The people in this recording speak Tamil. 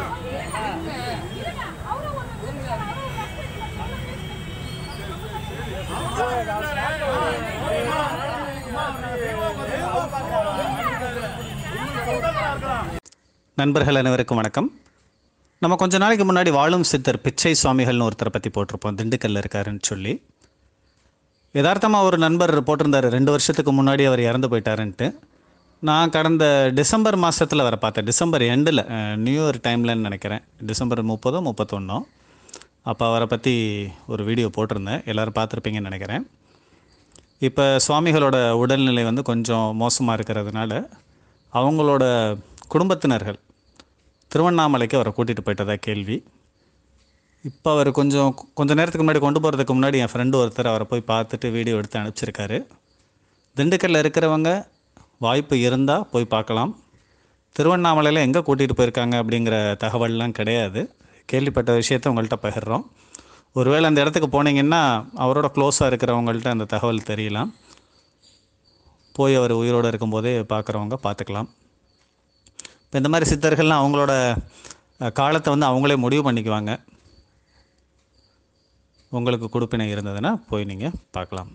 நண்பர்கள் அனைவருக்கும் வணக்கம். நம்ம கொஞ்ச நாளைக்கு முன்னாடி வாழும் சித்தர் பிச்சை சுவாமிகள்னு ஒருத்தரை பற்றி போட்டிருப்போம். திண்டுக்கல்ல இருக்காருன்னு சொல்லி. யதார்த்தமாக ஒரு நண்பர் போட்டிருந்தார் 2 வருஷத்துக்கு முன்னாடி அவர் இறந்து போயிட்டாருன்ட்டு. நான் கடந்த டிசம்பர் மாதத்தில் அவரை பார்த்தேன். டிசம்பர் எண்டில், நியூ இயர் டைம்லன்னு நினைக்கிறேன், டிசம்பர் 30 31 அப்போ அவரை பற்றி ஒரு வீடியோ போட்டிருந்தேன். எல்லோரும் பார்த்துருப்பீங்கன்னு நினைக்கிறேன். இப்போ சுவாமிகளோட உடல்நிலை வந்து கொஞ்சம் மோசமாக இருக்கிறதுனால அவங்களோட குடும்பத்தினர்கள் திருவண்ணாமலைக்கு அவரை கூட்டிகிட்டு போயிட்டதா கேள்வி. இப்போ அவர் கொஞ்சம் நேரத்துக்கு முன்னாடி கொண்டு போகிறதுக்கு முன்னாடி என் ஃப்ரெண்டு ஒருத்தர் அவரை போய் பார்த்துட்டு வீடியோ எடுத்து அனுப்பிச்சிருக்காரு. திண்டுக்கல்லில் இருக்கிறவங்க வாய்ப்பு இருந்தால் போய் பார்க்கலாம். திருவண்ணாமலையில் எங்கே கூட்டிகிட்டு போயிருக்காங்க அப்படிங்கிற தகவல்லாம் கிடையாது. கேள்விப்பட்ட விஷயத்தை உங்கள்கிட்ட பகிர்றோம். ஒருவேளை அந்த இடத்துக்கு போனீங்கன்னா அவரோட க்ளோஸாக இருக்கிறவங்கள்ட்ட அந்த தகவல் தெரியலாம். போய் அவர் உயிரோடு இருக்கும்போதே பார்க்குறவங்க பார்த்துக்கலாம். இப்போ இந்த மாதிரி சித்தர்கள்லாம் அவங்களோட காலத்தை வந்து அவங்களே முடிவு பண்ணிக்குவாங்க. உங்களுக்கு கொடுப்பினை இருந்ததுன்னா போய் நீங்கள் பார்க்கலாம்.